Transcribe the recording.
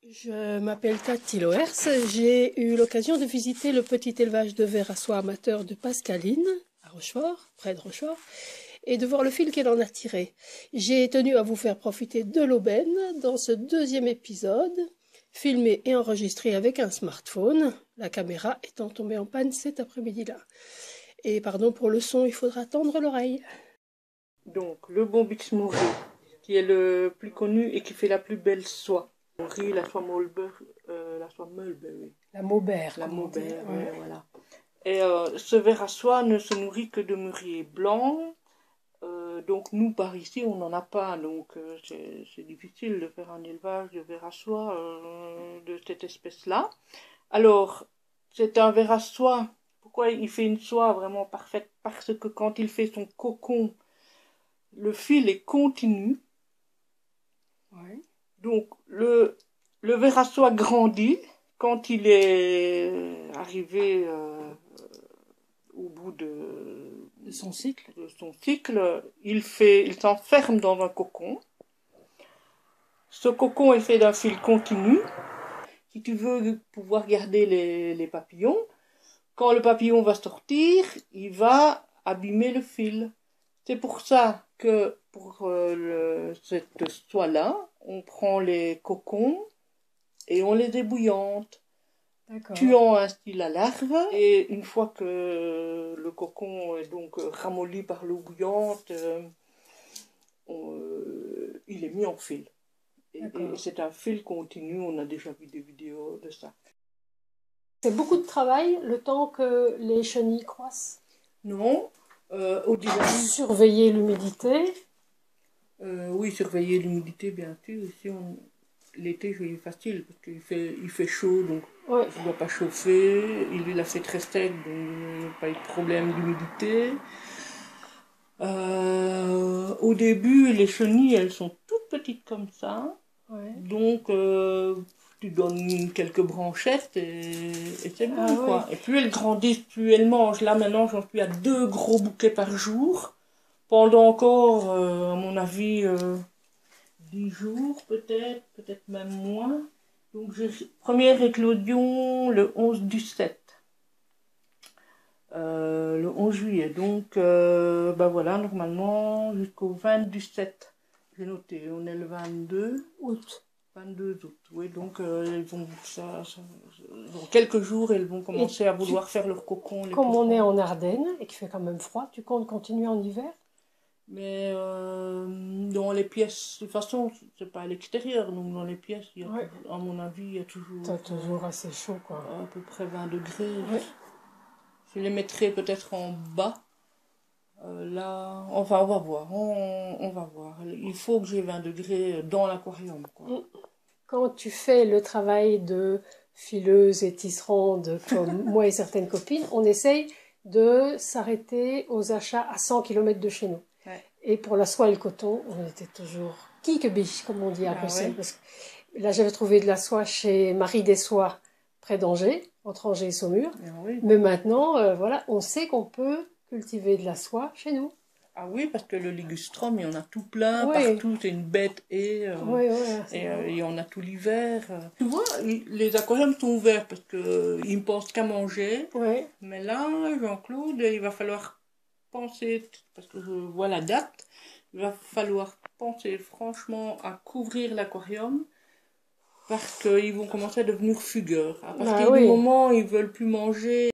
Je m'appelle Cathy Loers. J'ai eu l'occasion de visiter le petit élevage de vers à soie amateur de Pascaline, à Rochefort, près de Rochefort, et de voir le fil qu'elle en a tiré. J'ai tenu à vous faire profiter de l'aubaine dans ce deuxième épisode, filmé et enregistré avec un smartphone, la caméra étant tombée en panne cet après-midi-là. Et pardon pour le son, il faudra tendre l'oreille. Donc, le Bombix Mori, qui est le plus connu et qui fait la plus belle soie. Mori, la soie Mulberry, La Maubert. la comment on dit, Maubert, ouais. voilà. Et ce ver à soie ne se nourrit que de mûrier blanc. Donc nous, par ici, on n'en a pas. Donc c'est difficile de faire un élevage de ver à soie de cette espèce-là. Alors, c'est un ver à soie. Pourquoi il fait une soie vraiment parfaite? Parce que quand il fait son cocon, le fil est continu. Ouais. Donc, le ver à soie grandit quand il est arrivé au bout De son cycle. de son cycle. Il s'enferme dans un cocon. Ce cocon est fait d'un fil continu. Si tu veux pouvoir garder les papillons, quand le papillon va sortir, il va abîmer le fil. C'est pour ça que pour cette soie-là, on prend les cocons et on les ébouillante, tuant ainsi la larve. Et une fois que le cocon est donc ramolli par l'eau bouillante, il est mis en fil. Et c'est un fil continu, on a déjà vu des vidéos de ça. C'est beaucoup de travail le temps que les chenilles croissent. Non, au début, Surveiller l'humidité. oui, surveiller l'humidité, bien sûr. Ici, l'été, c'est facile parce qu'il fait chaud, donc Ouais. il ne doit pas chauffer. Il a fait très sec, donc il n'y a pas eu de problème d'humidité. Au début, les chenilles, elles sont toutes petites comme ça. Ouais. Donc, tu donnes quelques branchettes et c'est bon, Ah, quoi. oui. Et plus elles grandissent, plus elles mangent. Là, maintenant, j'en suis à 2 gros bouquets par jour. Pendant encore, à mon avis, 10 jours, peut-être même moins. Donc, première éclosion le 11 du 7. Le 11 juillet. Donc, ben voilà, normalement, jusqu'au 20 du 7. J'ai noté, on est le 22 Août. 22 août, oui, donc elles vont dans quelques jours, elles vont commencer à vouloir faire leur cocon. Comme on est en Ardennes et qu'il fait quand même froid, tu comptes continuer en hiver? Mais dans les pièces, de toute façon, c'est pas à l'extérieur, donc dans les pièces, Ouais. à mon avis, il y a toujours T'as toujours assez chaud, quoi. à peu près 20 degrés. Ouais. Je les mettrai peut-être en bas. Là, enfin, on va voir, on va voir. Il faut que j'ai 20 degrés dans l'aquarium, quoi. Quand tu fais le travail de fileuse et tisserande comme moi et certaines copines, on essaye de s'arrêter aux achats à 100 km de chez nous. Ouais. Et pour la soie et le coton, on était toujours quiquebiche, comme on dit à Bruxelles. Ouais. Parce que là, j'avais trouvé de la soie chez Marie des Soies, près d'Angers, entre Angers et Saumur. Oui. Mais maintenant, voilà, on sait qu'on peut cultiver de la soie chez nous. Ah oui, parce que le ligustrum, il y en a tout plein, Oui. partout, c'est une bête et il y en a tout l'hiver. Tu vois, les aquariums sont ouverts parce qu'ils ne pensent qu'à manger. Oui. Mais là, Jean-Claude, il va falloir penser, parce que je vois la date, il va falloir penser franchement à couvrir l'aquarium parce qu'ils vont commencer à devenir fugueurs. À partir du moment où ils ne veulent plus manger,